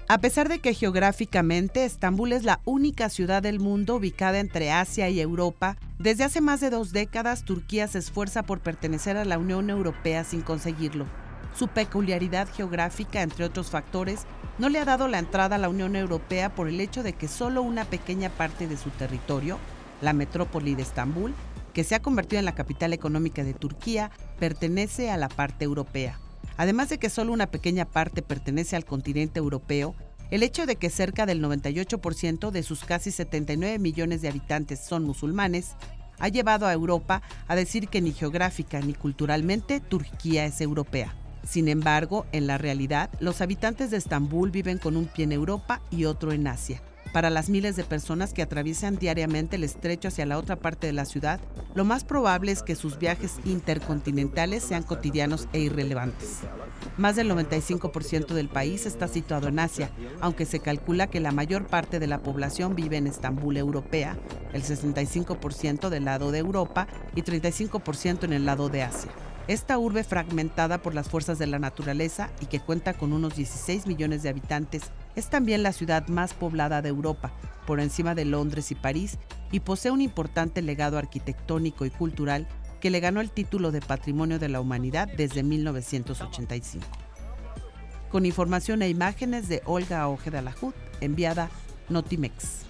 A pesar de que geográficamente Estambul es la única ciudad del mundo ubicada entre Asia y Europa, desde hace más de 2 décadas Turquía se esfuerza por pertenecer a la Unión Europea sin conseguirlo. Su peculiaridad geográfica, entre otros factores, no le ha dado la entrada a la Unión Europea por el hecho de que solo una pequeña parte de su territorio, la metrópoli de Estambul, que se ha convertido en la capital económica de Turquía, pertenece a la parte europea. Además de que solo una pequeña parte pertenece al continente europeo, el hecho de que cerca del 98% de sus casi 79 millones de habitantes son musulmanes, ha llevado a Europa a decir que ni geográfica ni culturalmente Turquía es europea. Sin embargo, en la realidad, los habitantes de Estambul viven con un pie en Europa y otro en Asia. Para las miles de personas que atraviesan diariamente el estrecho hacia la otra parte de la ciudad, lo más probable es que sus viajes intercontinentales sean cotidianos e irrelevantes. Más del 95% del país está situado en Asia, aunque se calcula que la mayor parte de la población vive en Estambul europea, el 65% del lado de Europa y 35% en el lado de Asia. Esta urbe fragmentada por las fuerzas de la naturaleza y que cuenta con unos 16 millones de habitantes, es también la ciudad más poblada de Europa, por encima de Londres y París, y posee un importante legado arquitectónico y cultural que le ganó el título de Patrimonio de la Humanidad desde 1985. Con información e imágenes de Olga Ojeda Lahut, enviada Notimex.